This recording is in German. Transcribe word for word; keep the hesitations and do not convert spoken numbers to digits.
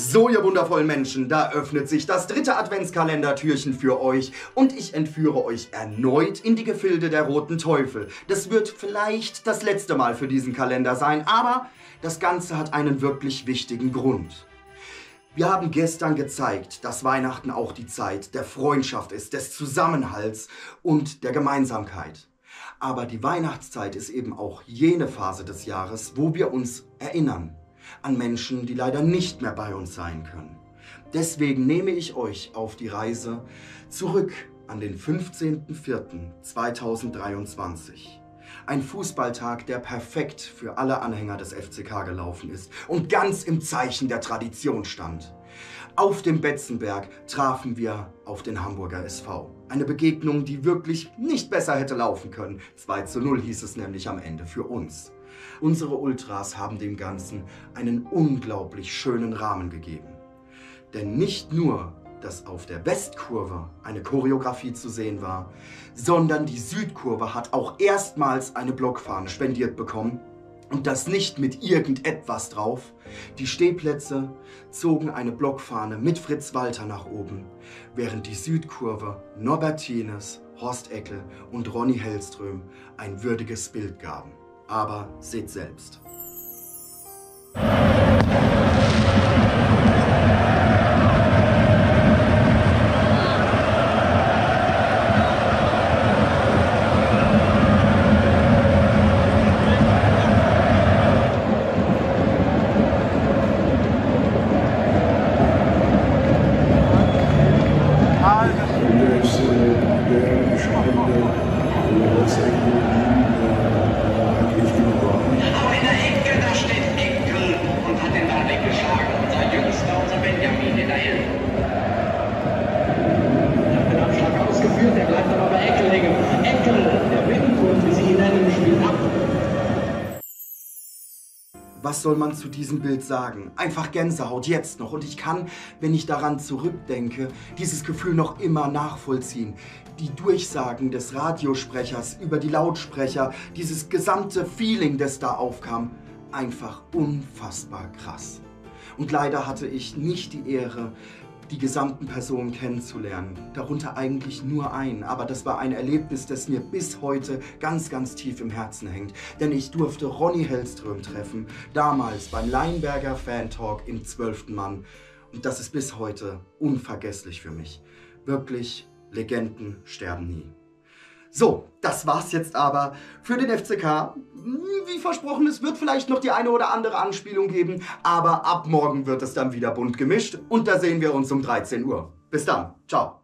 So, ihr wundervollen Menschen, da öffnet sich das dritte Adventskalendertürchen für euch und ich entführe euch erneut in die Gefilde der roten Teufel. Das wird vielleicht das letzte Mal für diesen Kalender sein, aber das Ganze hat einen wirklich wichtigen Grund. Wir haben gestern gezeigt, dass Weihnachten auch die Zeit der Freundschaft ist, des Zusammenhalts und der Gemeinsamkeit. Aber die Weihnachtszeit ist eben auch jene Phase des Jahres, wo wir uns erinnern an Menschen, die leider nicht mehr bei uns sein können. Deswegen nehme ich euch auf die Reise zurück an den fünfzehnten vierten zweitausenddreiundzwanzig. Ein Fußballtag, der perfekt für alle Anhänger des F C K gelaufen ist und ganz im Zeichen der Tradition stand. Auf dem Betzenberg trafen wir auf den Hamburger S V. Eine Begegnung, die wirklich nicht besser hätte laufen können. zwei zu null hieß es nämlich am Ende für uns. Unsere Ultras haben dem Ganzen einen unglaublich schönen Rahmen gegeben. Denn nicht nur, dass auf der Westkurve eine Choreografie zu sehen war, sondern die Südkurve hat auch erstmals eine Blockfahne spendiert bekommen. Und das nicht mit irgendetwas drauf. Die Stehplätze zogen eine Blockfahne mit Fritz Walter nach oben, während die Südkurve Norbert Thienes, Horst Eckel und Ronny Hellström ein würdiges Bild gaben. Aber seht selbst. Aber in der Ecke, da steht Eckel und hat den Ball weggeschlagen. Unser Jüngster, unser Benjamin in der Hilfe. Er hat den Abschlag ausgeführt, der bleibt aber bei Eckel hängen. Eckel, der Mittelpunkt, wie sie ihn nennen, spielt ab. Was soll man zu diesem Bild sagen? Einfach Gänsehaut, jetzt noch. Und ich kann, wenn ich daran zurückdenke, dieses Gefühl noch immer nachvollziehen. Die Durchsagen des Radiosprechers über die Lautsprecher, dieses gesamte Feeling, das da aufkam, einfach unfassbar krass. Und leider hatte ich nicht die Ehre, die gesamten Personen kennenzulernen. Darunter eigentlich nur einen, aber das war ein Erlebnis, das mir bis heute ganz, ganz tief im Herzen hängt. Denn ich durfte Ronny Hellström treffen, damals beim Leinberger Fan-Talk im zwölften Mann. Und das ist bis heute unvergesslich für mich. Wirklich, Legenden sterben nie. So, das war's jetzt aber für den F C K. Wie versprochen, es wird vielleicht noch die eine oder andere Anspielung geben, aber ab morgen wird es dann wieder bunt gemischt und da sehen wir uns um dreizehn Uhr. Bis dann, ciao.